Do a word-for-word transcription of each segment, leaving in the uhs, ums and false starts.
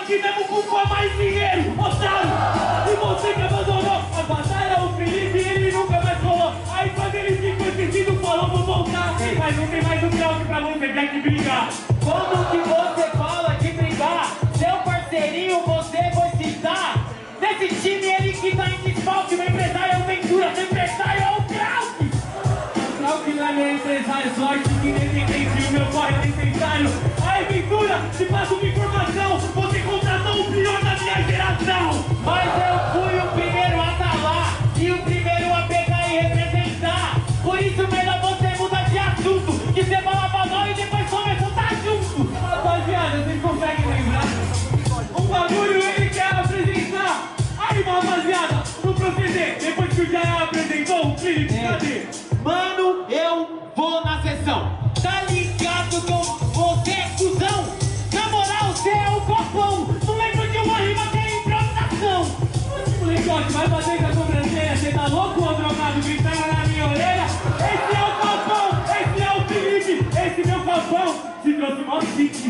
aqui mesmo com mais dinheiro, otário. E você que abandonou a batalha, o Felipe, ele nunca mais rolou. Aí quando ele ficou esquecido, falou, vou voltar. Mas não tem mais um grau pra você, tem que brigar. Quando que você fala de brigar, seu parceirinho você vai citar. Nesse time ele que tá em desfalque, meu empresário é o Ventura, seu empresário é o Krauk. O Krauk não é meu empresário, sorte que nem tem o meu corre é necessário. Aí Ventura, te passo uma informação, você contratou o pior da minha geração. Mas eu fui o primeiro a estar lá e o primeiro a pegar e representar. Por isso melhor você mudar de assunto, que você falava mal e depois começou a estar junto. Rapaziada, vocês conseguem lembrar? Um bagulho ele quer apresentar. Aí, rapaziada, no proceder, depois que o Jair apresentou, o Felipe, é. cadê? Mano, eu vou na sessão. Tá ligado que eu, você é cuzão? Na moral, você é o copão. Não lembro de uma rima que é improvisação. Molecote, vai fazer com a sobrancelha. Você tá louco ou drogado gritando na minha orelha? Esse é o copão, esse é o Felipe, esse meu copão se trouxe mó chique.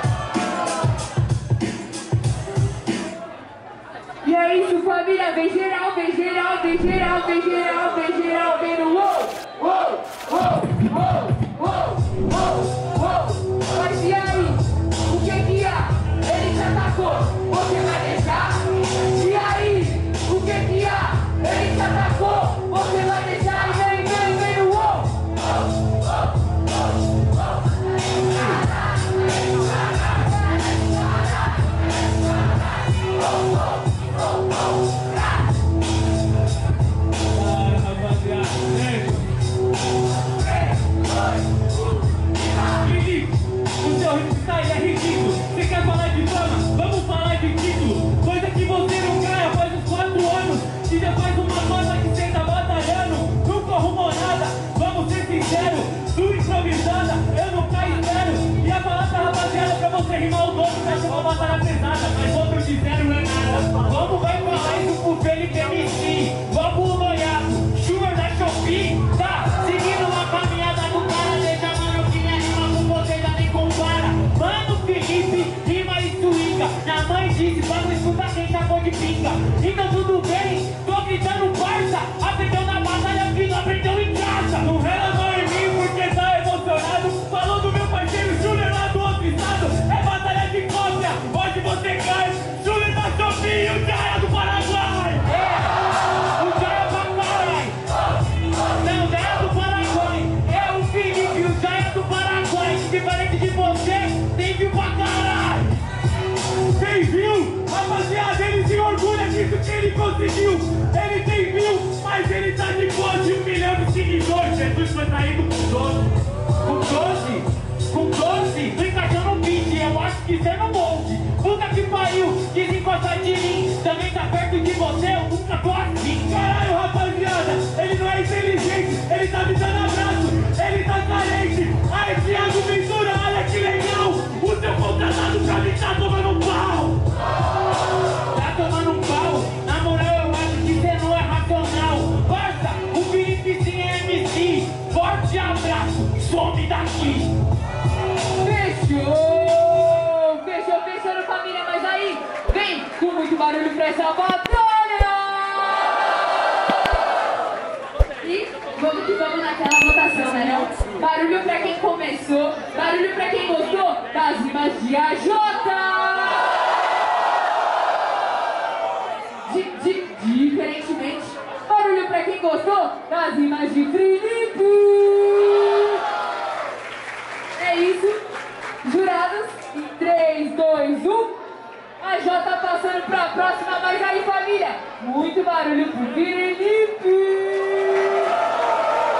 E é isso, família, vem geral, vem geral, vem geral, vem geral, vem geral, vem no uou, uou, uou, uou, uou, uou, uou. Mas e aí, o que que há? Ele te atacou, você vai deixar? E aí, o que que há? Ele te atacou, você vai deixar? E vem, vem, vem no uou, uou, uou, Felipe, o seu freestyle é ridículo. Você quer falar de fama? Vamos falar de título. Coisa que você não ganha faz uns quatro anos. E já faz uma cota que você tá batalhando. Nunca arrumou nada, vamos ser sinceros. Sua improvisada, eu nunca espero. E a palavra, rapaziada, pra você rimar o dobro, vai ser uma batalha pesada. Mas outro de zero não é nada. Vamos vai falar isso pro Felipe M C. Vamos noiado, Schumer da Shopee. Tá seguindo uma caminhada do cara. Deixa mano que minha rima com você já nem compara. Mano Felipe, rima e swinga. Minha mãe disse pra não escutar quem chapou de pinga. Então tudo bem, tô gritando parça. Aprendeu na batalha que não aprendeu em casa. Não relevou em mim porque tá emocionado. Falou do meu parceiro Júnior lá do outro estado. É batalha de cópia, onde você cai. Júnior da Shopee e o Jair do Paraguai. É, o Jair pra caralho. Não, Jair do Paraguai. É o Felipe, o Jair do Paraguai. Diferente de você, tem viu pra caralho. Tem viu? Rapaziada, ele se orgulha disso que ele conseguiu. Ele tem view, mas ele tá de boa de um milhão de seguidores. Jesus foi traído com doze. Com doze? Com doze? Tô encaixando um beat, eu acho que você não molde. Puta que pariu, desencosta de mim. Também tá perto de você, eu nunca tô assim. Caralho, rapaziada, ele não é inteligente. Ele tá me dando abraço, ele tá carente. Aí, Thiago Ventura, olha que legal. O seu contratado pra mim tá tomando pau. Tá tomando um pau? Na moral, eu acho que você não é racional. Parça, o Felipe sim é M C. Forte abraço, some daqui. Fechou! Fechou, fechando, família, mas aí vem com muito barulho pra essa batalha! E vamos que vamos naquela votação, né não? Barulho pra quem começou, barulho pra quem gostou das rimas de A J! Di, di, diferentemente, barulho pra quem gostou das rimas de Felipe! É isso, jurados, em três, dois, um, a J passando pra próxima, mas aí família, muito barulho pro Felipe!